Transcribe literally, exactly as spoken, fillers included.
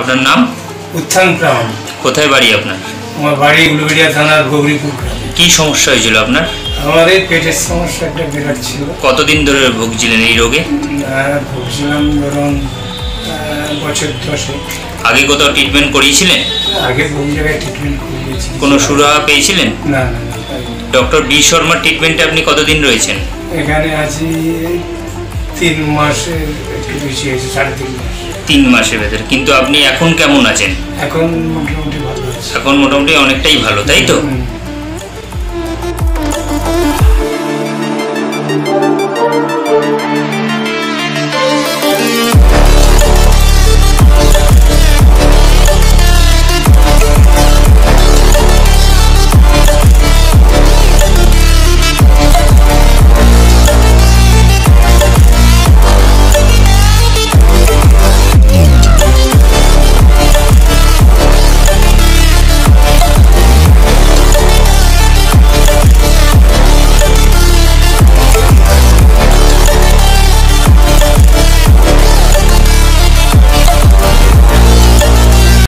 আপনার নাম? উত্থান প্রাণ। কোথায় বাড়ি আপনার? আমার বাড়ি উলুবেড়িয়া থানার গৌরীপুর। কি সমস্যা হয়েছিল আপনার? আমাদের পেটের সমস্যা একটা বিরাট ছিল। কতদিন ধরে ভুগছিলেন এই রোগে? ভুগছিলাম ধরুন বছর দশেক। আগে কোথাও ট্রিটমেন্ট করিয়েছিলেন? আগে বহু জায়গায় ট্রিটমেন্ট করিয়েছি। কোনো সুরাহা পেয়েছিলেন? না না না। ডক্টর বি শর্মার ট্রিটমেন্টে আপনি কতদিন রয়েছেন? এখানে আছি তিন মাসের একটু বেশি হয়েছে, সাড়ে তিন মাস। তিন মাসের ভেতরে। কিন্তু আপনি এখন কেমন আছেন? এখন মোটামুটি ভালো আছে। এখন মোটামুটি অনেকটাই ভালো, তাই তো?